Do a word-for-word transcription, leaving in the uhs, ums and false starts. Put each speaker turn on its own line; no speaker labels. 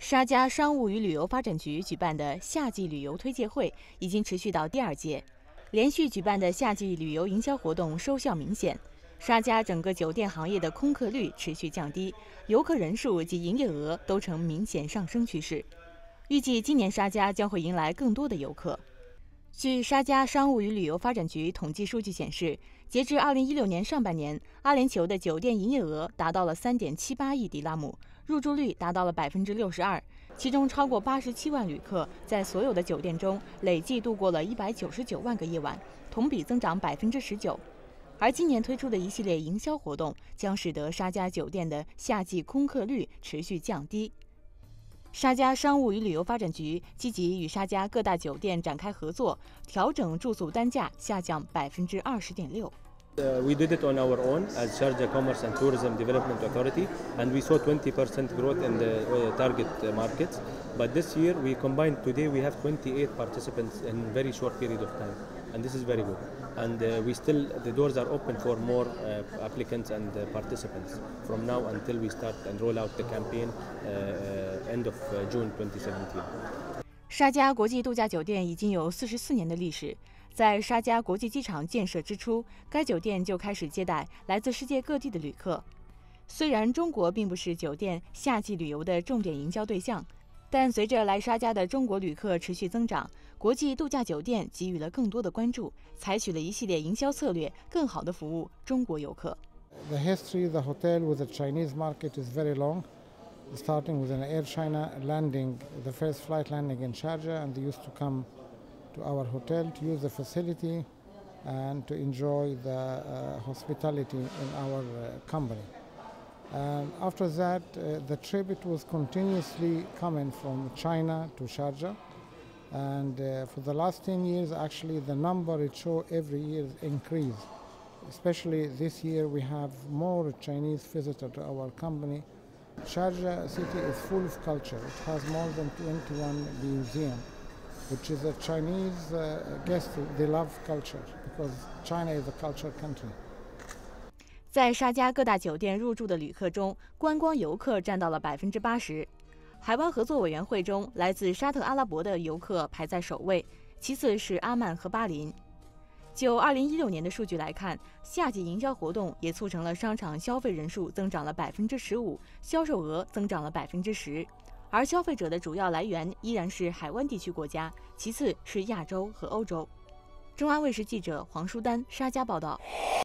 沙迦商务与旅游发展局举办的夏季旅游推介会已经持续到第二届，连续举办的夏季旅游营销活动收效明显。沙迦整个酒店行业的空客率持续降低，游客人数及营业额都呈明显上升趋势。预计今年沙迦将会迎来更多的游客。据沙迦商务与旅游发展局统计数据显示，截至二零一六年上半年，阿联酋的酒店营业额达到了三点七八亿迪拉姆，入住率达到了百分之六十二，其中超过八十七万旅客在所有的酒店中累计度过了一百九十九万个夜晚，同比增长百分之十九。而今年推出的一系列营销活动，将使得沙迦酒店的夏季空客率持续降低。沙迦商务与旅游发展局积极与沙迦各大酒店展开合作，调整住宿单价下降百分之二十点六。
Uh, we did it on our own as Sharjah Commerce and Tourism Development Authority, and we saw twenty percent growth in the uh, target uh, markets. But this year we combined. Today we have twenty-eight participants in a very short period of time, and this is very good. And uh, we still the doors are open for more uh, applicants and uh, participants from now until we start and roll out the campaign uh, uh, end of uh, June twenty seventeen.
沙迦国际度假酒店已经有四十四年的历史。在沙迦国际机场建设之初，该酒店就开始接待来自世界各地的旅客。虽然中国并不是酒店夏季旅游的重点营销对象，但随着来沙迦的中国旅客持续增长，国际度假酒店给予了更多的关注，采取了一系列营销策略，更好地服务中国游客。
The history of the hotel with the Chinese market is very long, starting with an Air China landing, the first flight landing in Sharjah, and they used to come to our hotel to use the facility and to enjoy the uh, hospitality in our uh, company. And after that, uh, the trip it was continuously coming from China to Sharjah, and uh, for the last ten years, actually, the number it show every year increase. Especially this year, we have more Chinese visitors to our company. Sharjah city is full of culture. It has more than twenty-one museums, which is a Chinese uh, guest. They love culture because China is a culture country.
在沙迦各大酒店入住的旅客中，观光游客占到了百分之八十。海湾合作委员会中，来自沙特阿拉伯的游客排在首位，其次是阿曼和巴林。就二零一六年的数据来看，夏季营销活动也促成了商场消费人数增长了百分之十五，销售额增长了百分之十。而消费者的主要来源依然是海湾地区国家，其次是亚洲和欧洲。中央卫视记者黄淑丹沙迦报道。